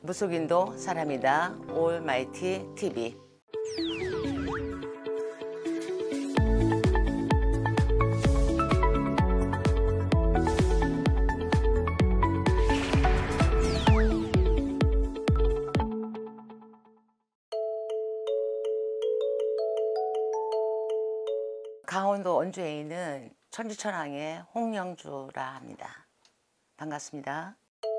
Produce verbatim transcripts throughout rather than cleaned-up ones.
무속인도 사람이다 올마이티 티비. 강원도 원주에 있는 천지천왕의 홍영주라 합니다. 반갑습니다.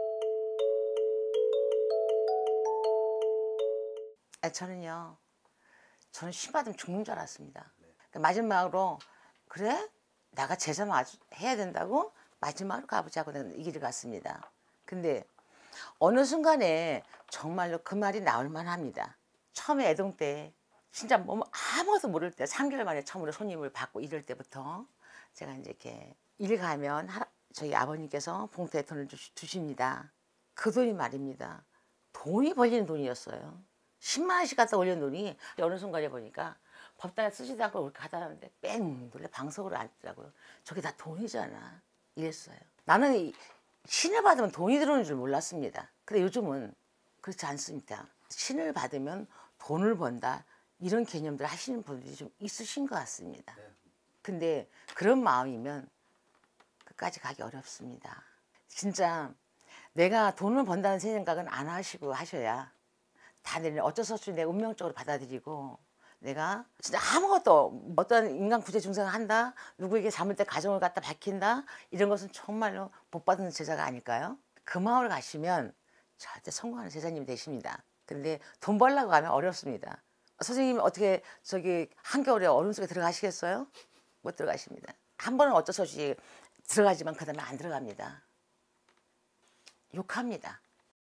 아, 저는요, 저는 시 받으면 죽는 줄 알았습니다. 그러니까 마지막으로, 그래? 내가 제자만 아주 해야 된다고? 마지막으로 가보자고 이 길을 갔습니다. 근데 어느 순간에 정말로 그 말이 나올 만합니다. 처음에 애동 때, 진짜 뭐 아무것도 모를 때, 삼 개월 만에 처음으로 손님을 받고 이럴 때부터 제가 이제 이렇게 일 가면 하, 저희 아버님께서 봉투에 돈을 주, 주십니다. 그 돈이 말입니다. 돈이 벌리는 돈이었어요. 십만 원씩 갖다 올린 돈이 어느 순간에 보니까 법당에 쓰지도 않고 이렇게 하다 하는데 뺑 놀래 방석으로 앉더라고요. 저게 다 돈이잖아. 이랬어요. 나는 이 신을 받으면 돈이 들어오는 줄 몰랐습니다. 근데 요즘은 그렇지 않습니다. 신을 받으면 돈을 번다. 이런 개념들 하시는 분들이 좀 있으신 것 같습니다. 근데 그런 마음이면 끝까지 가기 어렵습니다. 진짜 내가 돈을 번다는 생각은 안 하시고 하셔야 다들 어쩔 수 없이 내 운명적으로 받아들이고, 내가 진짜 아무것도 어떤 인간 구제 중생을 한다, 누구에게 잘못된 가정을 갖다 밝힌다, 이런 것은 정말로 복 받는 제자가 아닐까요? 그 마음을 가시면 절대 성공하는 제자님이 되십니다. 근데 돈 벌려고 하면 어렵습니다. 선생님 어떻게 저기 한겨울에 얼음 속에 들어가시겠어요? 못 들어가십니다. 한 번은 어쩔 수 없이 들어가지만 그 다음에 안 들어갑니다. 욕합니다.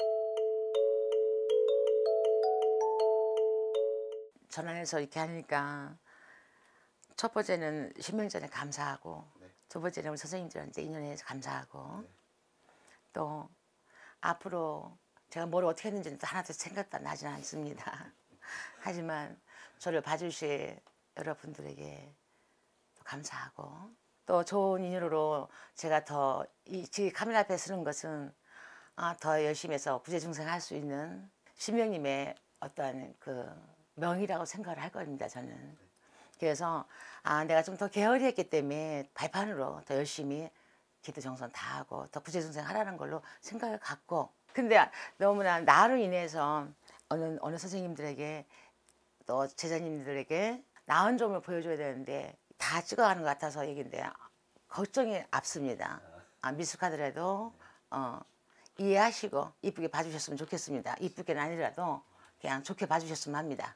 전환해서 이렇게 하니까 첫 번째는 신명전에 감사하고, 네. 두 번째는 우리 선생님들한테 인연해서 감사하고, 네. 또 앞으로 제가 뭘 어떻게 했는지는 하나도 생각도 나지는 않습니다. 하지만 저를 봐주실 여러분들에게 또 감사하고, 또 좋은 인연으로 제가 더 이 카메라 앞에 서는 것은 아, 더 열심히 해서 구제중생 할 수 있는 신명님의 어떠한 그 명이라고 생각을 할 겁니다, 저는. 그래서 아, 내가 좀 더 게을리 했기 때문에 발판으로 더 열심히 기도 정성 다 하고 더 구제중생 하라는 걸로 생각을 갖고, 근데 너무나 나로 인해서 어느, 어느 선생님들에게 또 제자님들에게 나은 점을 보여줘야 되는데 다 찍어가는 것 같아서 얘기인데 걱정이 앞섭니다. 아, 미숙하더라도 어, 이해하시고 이쁘게 봐주셨으면 좋겠습니다. 이쁘게는 아니라도 그냥 좋게 봐주셨으면 합니다.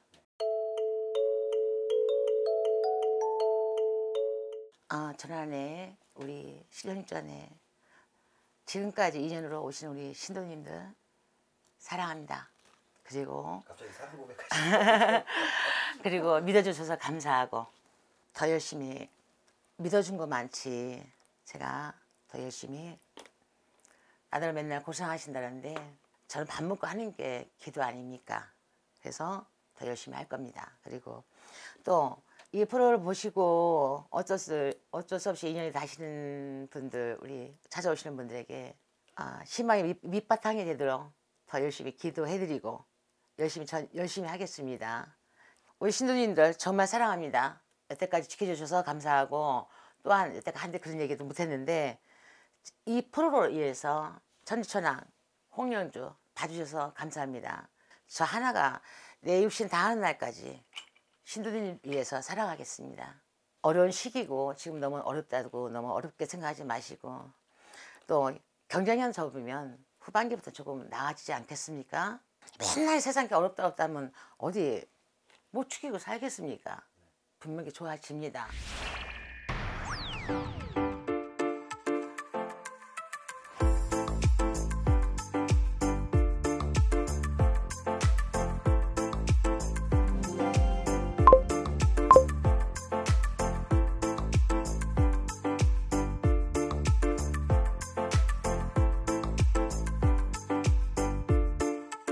아, 전안에 우리 신령전에 지금까지 인연으로 오신 우리 신도님들 사랑합니다. 그리고 갑자기 사랑 고백하시네. 그리고 믿어주셔서 감사하고, 더 열심히 믿어준 거 많지. 제가 더 열심히, 아들 맨날 고생하신다는데 저는 밥 먹고 하는 게 기도 아닙니까? 그래서 더 열심히 할 겁니다. 그리고 또 이 프로를 보시고 어쩔 수, 어쩔 수 없이 인연이 다시는 분들, 우리 찾아오시는 분들에게 아, 희망의 밑, 밑바탕이 되도록 더 열심히 기도해드리고 열심히, 전, 열심히 하겠습니다. 우리 신도님들 정말 사랑합니다. 여태까지 지켜주셔서 감사하고, 또한 여태까지 한데 그런 얘기도 못했는데 이 프로로 인해서 천지천왕 홍영주 봐주셔서 감사합니다. 저 하나가 내 육신 다하는 날까지 신도님 위해서 살아가겠습니다. 어려운 시기고 지금 너무 어렵다고 너무 어렵게 생각하지 마시고, 또 경쟁력 접으면 후반기부터 조금 나아지지 않겠습니까? 맨날 세상이 어렵다 어렵다 하면 어디 못 죽이고 살겠습니까? 분명히 좋아집니다.